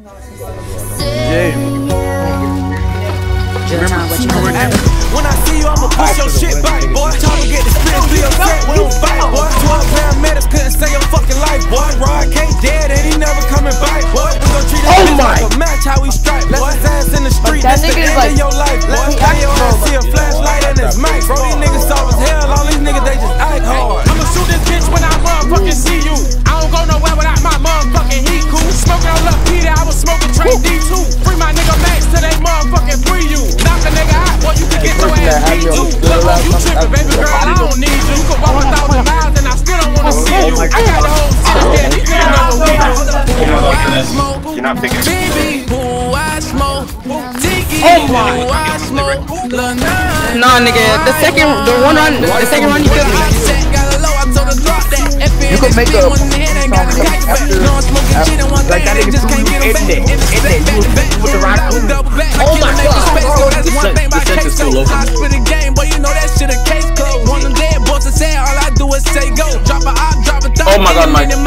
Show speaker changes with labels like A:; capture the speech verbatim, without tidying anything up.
A: When I see you, I'ma push your shit back, boy. Try to get the spin, be upset, we don't fight, boy. twelve paramedics couldn't save your fucking life, boy. Rod K dead and he never coming back, boy. We gon' treat that bitch like a match, how we strike. Left his ass in the street, that's the end of your life. Let me your ass see a flashlight and his mic. Bro, these niggas soft as hell, all these niggas, they just act hard.
B: I'ma shoot this bitch when I motherfucking see you. I don't go nowhere without my motherfucking heat cool. Smoking on Lil Peter, I was smoking Trey D two. Free my nigga Max till they motherfucking free you. Knock a nigga out, boy, you can get your ass beat too. Look, boy, you trippin', baby girl, I don't need you. You can walk a thousand miles and I still don't wanna see you. I got the whole city dead, you can't know what we do.
C: You're not picking
B: Baby, who I smoke, Tiki, who I smoke,
D: Nah, nigga, the second, the one run, the second run you killed me.
E: You could make a song after, after like that nigga just can't get him back. You with the rock. Oh my god.
C: the sentence too low.
B: I spit a game, boy, you know that shit a case closed. One of them dead boys that say all I do is say go. Drop a op, drop a thought.
C: Oh my god, Mike.